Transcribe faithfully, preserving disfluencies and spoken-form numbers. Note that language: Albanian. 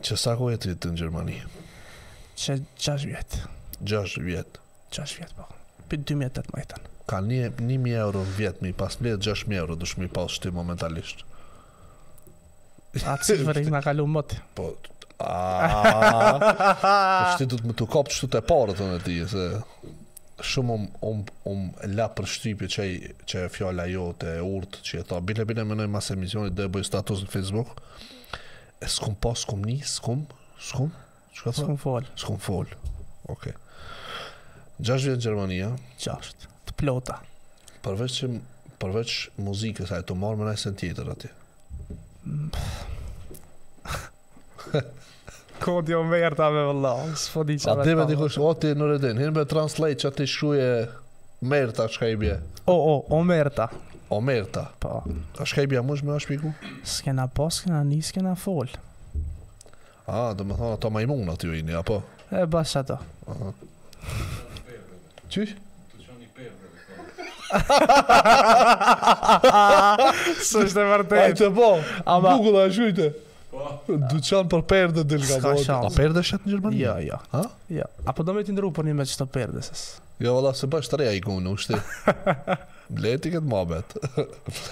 Që sa ku jeti të në Gjermani? Që gjashtë vjet. gjashtë vjet. gjashtë vjet, po. Për dy mijë e tetëmbëdhjetë. Ka një një mijë euro në vjet, mi pas mbledh gjashtë mijë euro, dush mi pas shty momentalisht. Atë cifrë na kalu mot. Po, aaa, shty du të më të kopë shtu të parët të në ti, se shumë um, um, um la për shtypje që, që e fjalla jote, e urtë, që e tha, bile bile menoj mas emisionit dhe e bëj status në Facebook, e s'kum pas, s'kum ni, s'kum, s'kum, që ka tha? S'kum fol. S'kum fol, okej. Gjashtë vjet në Gjermania, Gjashtë. Të plota. përveç që përveç muzikës, a e të marrë me najsen tjetër ati. Kodi o merta me vëlla, s'po di qa A dhe me dikush, o ti në redin, hinë me translate që ati shkruje merta, shka i bje. O, o, o merta. O merta. Po, A shka i bja mush me a shpiku? s'kena po, s'kena ni, s'kena fol. A, dhe me thonë ato majmuna t'ju ini, apo? E bash ato. Qysh? S'është e vërtet. Ajte po, Ama- Google a shujte. Duçan për perde del ka S'ka bo. shans. A perde shet në Gjermani? Jo, jo. Ha? Jo. Apo do me t'i ndru për një me qëto perdesës. Jo, valla se bash të reja i kunë, ushti. Bleti këtë mabet.